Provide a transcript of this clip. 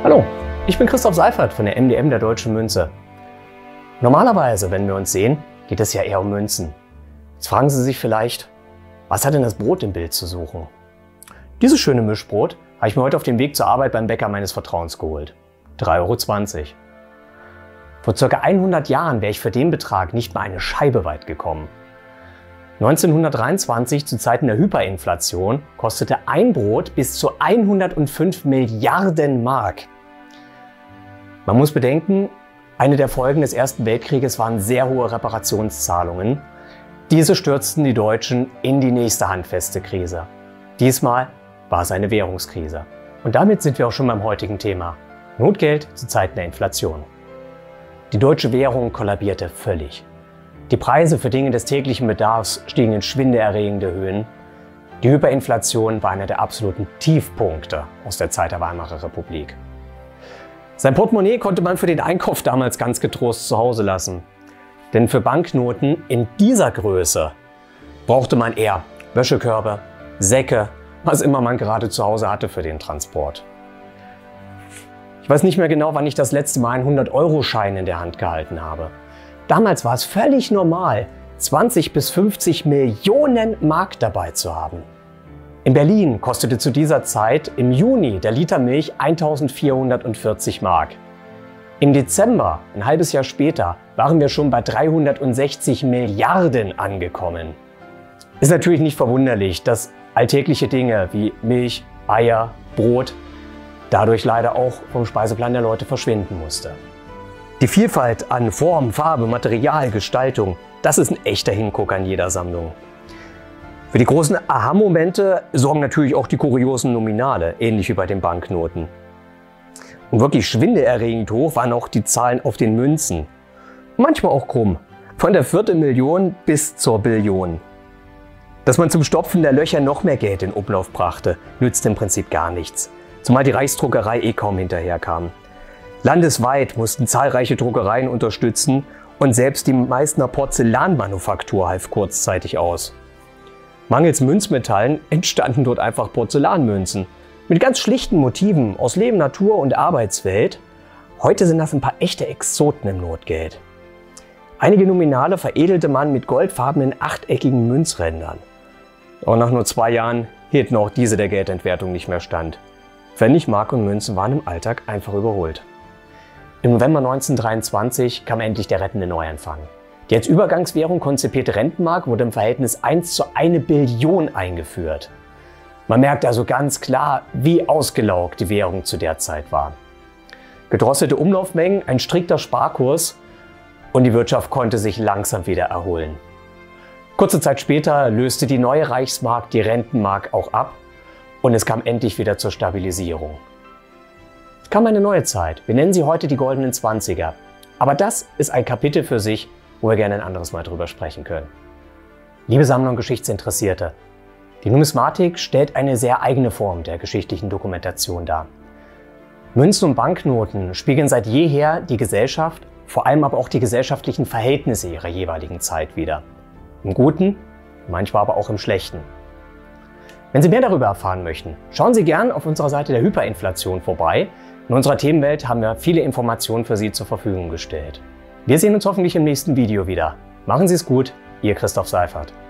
Hallo, ich bin Christoph Seifert von der MDM der Deutschen Münze. Normalerweise, wenn wir uns sehen, geht es ja eher um Münzen. Jetzt fragen Sie sich vielleicht, was hat denn das Brot im Bild zu suchen? Dieses schöne Mischbrot habe ich mir heute auf dem Weg zur Arbeit beim Bäcker meines Vertrauens geholt. 3,20 €. Vor ca. 100 Jahren wäre ich für den Betrag nicht mal eine Scheibe weit gekommen. 1923, zu Zeiten der Hyperinflation, kostete ein Brot bis zu 105 Milliarden Mark. Man muss bedenken, eine der Folgen des Ersten Weltkrieges waren sehr hohe Reparationszahlungen. Diese stürzten die Deutschen in die nächste handfeste Krise. Diesmal war es eine Währungskrise. Und damit sind wir auch schon beim heutigen Thema: Notgeld zu Zeiten der Inflation. Die deutsche Währung kollabierte völlig. Die Preise für Dinge des täglichen Bedarfs stiegen in schwindelerregende Höhen. Die Hyperinflation war einer der absoluten Tiefpunkte aus der Zeit der Weimarer Republik. Sein Portemonnaie konnte man für den Einkauf damals ganz getrost zu Hause lassen. Denn für Banknoten in dieser Größe brauchte man eher Wäschekörbe, Säcke, was immer man gerade zu Hause hatte für den Transport. Ich weiß nicht mehr genau, wann ich das letzte Mal einen 100-Euro-Schein in der Hand gehalten habe. Damals war es völlig normal, 20 bis 50 Millionen Mark dabei zu haben. In Berlin kostete zu dieser Zeit im Juni der Liter Milch 1440 Mark. Im Dezember, ein halbes Jahr später, waren wir schon bei 360 Milliarden angekommen. Ist natürlich nicht verwunderlich, dass alltägliche Dinge wie Milch, Eier, Brot dadurch leider auch vom Speiseplan der Leute verschwinden musste. Die Vielfalt an Form, Farbe, Material, Gestaltung, das ist ein echter Hingucker in jeder Sammlung. Für die großen Aha-Momente sorgen natürlich auch die kuriosen Nominale, ähnlich wie bei den Banknoten. Und wirklich schwindelerregend hoch waren auch die Zahlen auf den Münzen. Manchmal auch krumm, von der Viertelmillion bis zur Billion. Dass man zum Stopfen der Löcher noch mehr Geld in Umlauf brachte, nützt im Prinzip gar nichts, zumal die Reichsdruckerei kaum hinterherkam. Landesweit mussten zahlreiche Druckereien unterstützen und selbst die Meißner Porzellanmanufaktur half kurzzeitig aus. Mangels Münzmetallen entstanden dort einfach Porzellanmünzen mit ganz schlichten Motiven aus Leben, Natur und Arbeitswelt. Heute sind das ein paar echte Exoten im Notgeld. Einige Nominale veredelte man mit goldfarbenen achteckigen Münzrändern. Aber nach nur 2 Jahren hielten auch diese der Geldentwertung nicht mehr stand. Pfennig, Mark und Münzen waren im Alltag einfach überholt. Im November 1923 kam endlich der rettende Neuanfang. Die als Übergangswährung konzipierte Rentenmark wurde im Verhältnis 1 zu 1 Billion eingeführt. Man merkt also ganz klar, wie ausgelaugt die Währung zu der Zeit war. Gedrosselte Umlaufmengen, ein strikter Sparkurs und die Wirtschaft konnte sich langsam wieder erholen. Kurze Zeit später löste die neue Reichsmark die Rentenmark auch ab und es kam endlich wieder zur Stabilisierung. Es kam eine neue Zeit. Wir nennen sie heute die goldenen 20er. Aber das ist ein Kapitel für sich, wo wir gerne ein anderes Mal drüber sprechen können. Liebe Sammler und Geschichtsinteressierte, die Numismatik stellt eine sehr eigene Form der geschichtlichen Dokumentation dar. Münzen und Banknoten spiegeln seit jeher die Gesellschaft, vor allem aber auch die gesellschaftlichen Verhältnisse ihrer jeweiligen Zeit wider. Im Guten, manchmal aber auch im Schlechten. Wenn Sie mehr darüber erfahren möchten, schauen Sie gern auf unserer Seite der Hyperinflation vorbei. In unserer Themenwelt haben wir viele Informationen für Sie zur Verfügung gestellt. Wir sehen uns hoffentlich im nächsten Video wieder. Machen Sie es gut, Ihr Christoph Seifert.